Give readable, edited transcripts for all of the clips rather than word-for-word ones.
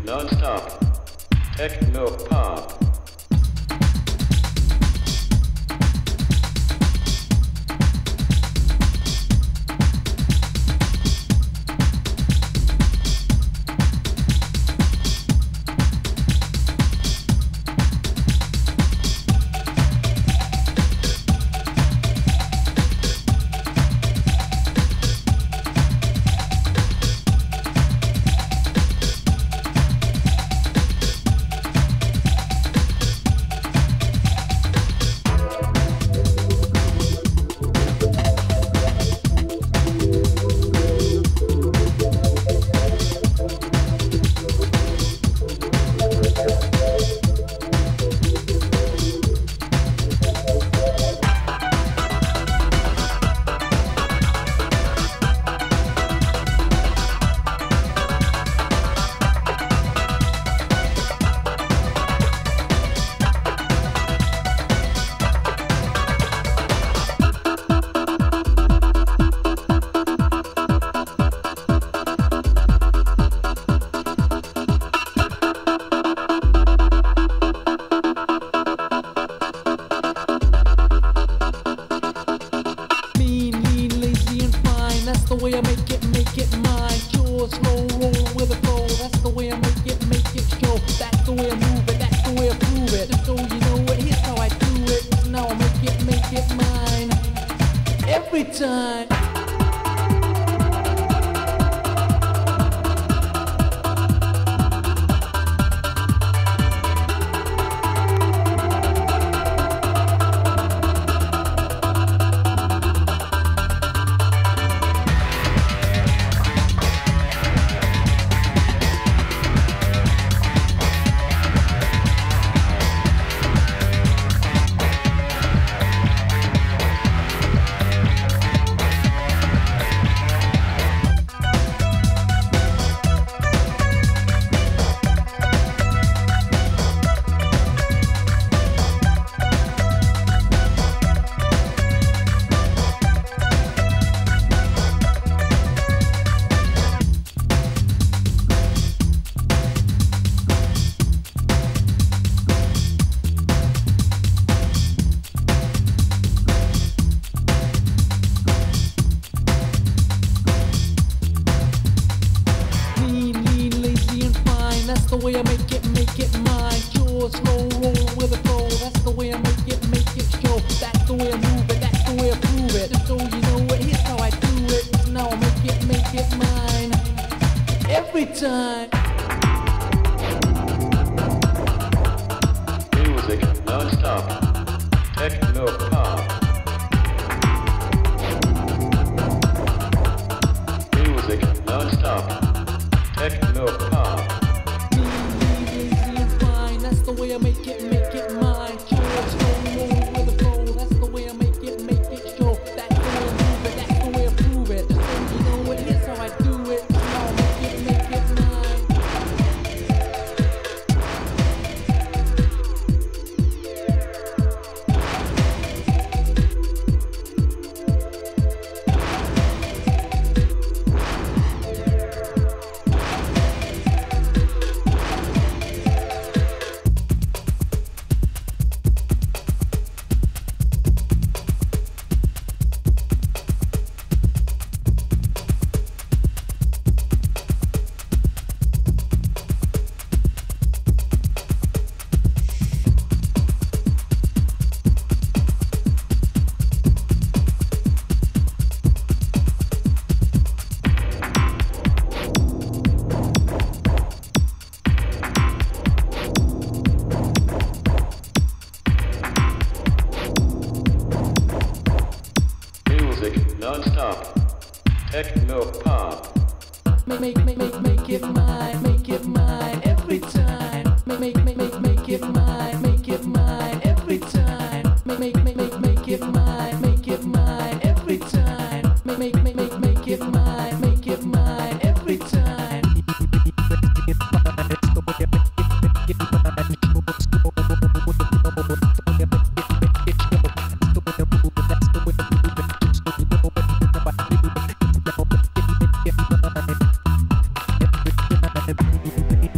non-stop, techno pop.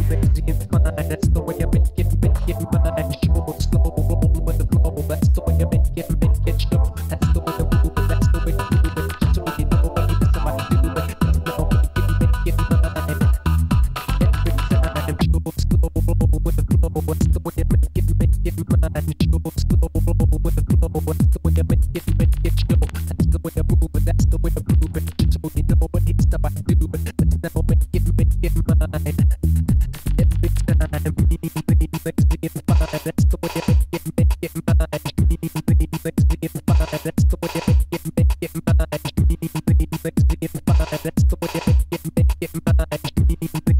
lazy and fine. That's the way I make it mine. Short, slow, roll with the flow. That's the way I make it show. That's the way I move it. That's the way I do it. Just so you know, I need somebody to do it. That's the way I make it mine. Every time, short, slow, roll with the flow. That's the way I make it mine. Short, slow, roll with the flow. That's the way I make it show. That's the way I move it. That's the way I move it. Just so you know, I need somebody to do it. That's the way I make it mine. Every time, me, lazy and fine. That's the way I make it mine. Me, lazy and fine. That's the way I make it mine. Me, lazy and fine. That's the way I make it mine.